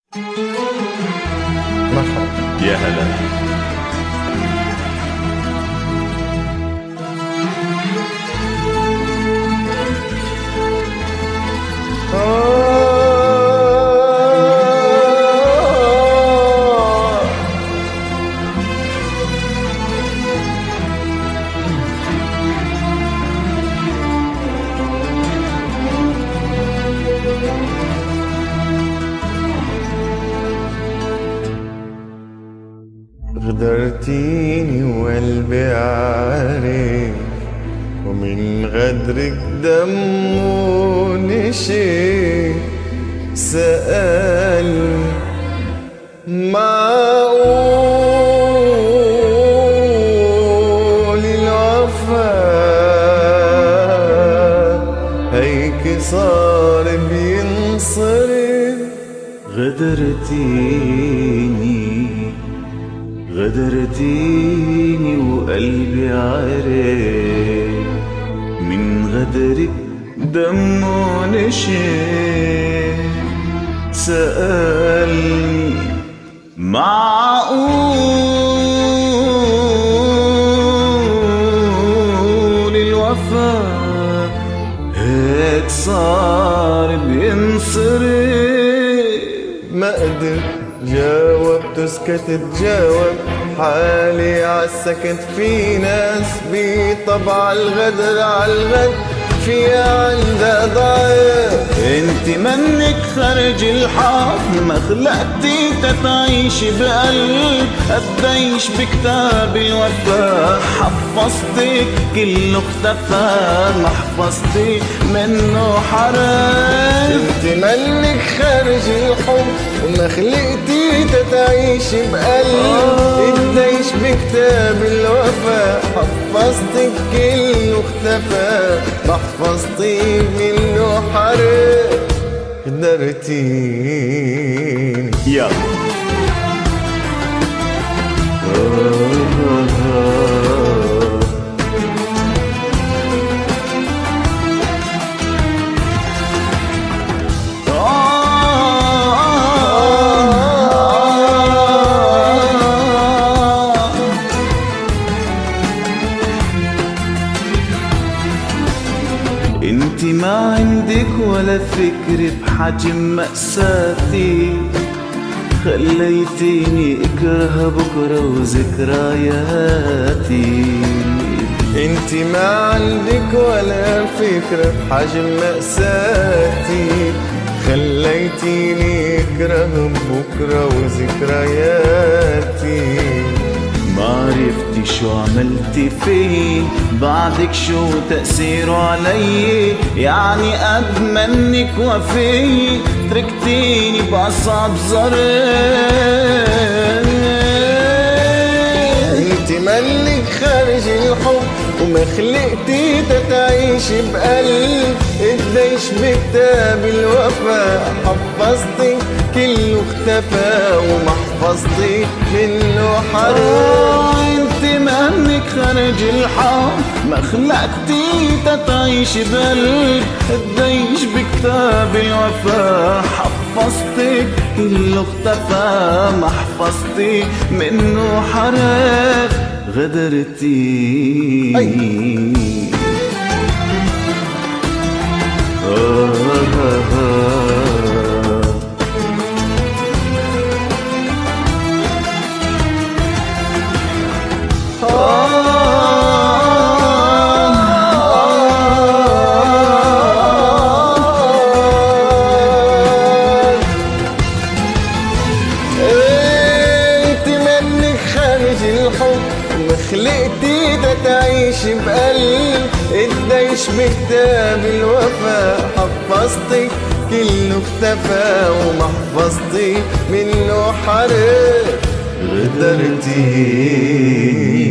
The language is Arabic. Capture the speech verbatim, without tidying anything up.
مرحبا. يا هلا. غدرتيني وقلبي عارف، ومن غدرك دمه نشف. سأل معقول الوفا هيك صار بينصرف؟ غدرتيني غدرتيني وقلبي عرف، من غدرك دمه نشف. سألني معقول الوفا هيك صار بينصرف؟ ما قدر جاوب تسكت تجاوب، حالي عالسكت. في ناس بطبع الغدر عالغد فيها عندها ضعف. انت منك خرج الحق، ما خلقتي تتعيش بقلب. قديش بكتاب الوفا حفظتك كله اختفى، ما حفظتي منه حرف. انت منك خارج الحب وما خلقتي تتعيش بقلب. قديش بكتاب الوفا حفظتك كله اختفى، ما حفظتي منه حرف. غدرتيني يلا انت ما عندك ولا فكر بحجم مأساتي، خليتيني اكره بكره وذكرياتي. انت ما عندك ولا فكرة بحجم مأساتي، خليتيني اكره بكره وذكرياتي. ما عرفتي شو عملتي فيه، بعدك شو تأثيره علي. يعني قد منك وفي تركتيني بأصعب ظرف. انت منك خارج الحب وما خلقتي تتعيش بقلب. قديش بكتاب الوفا حفظتي كله اختفى، وما حفظتي منه حرف. انت منك خارج الحب، ما خلقتي تتعيش بقلب. قديش بكتاب الوفا حفظتك كله اختفى، ما حفظتي منه حرف. غدرتيني آه آه آه انت منك خارج الحب وما خلقتي تتعيش بقلب. قديش بكتاب الوفا حفظتي كله اختفى، وما حفظتي منه حرف. غدرتيني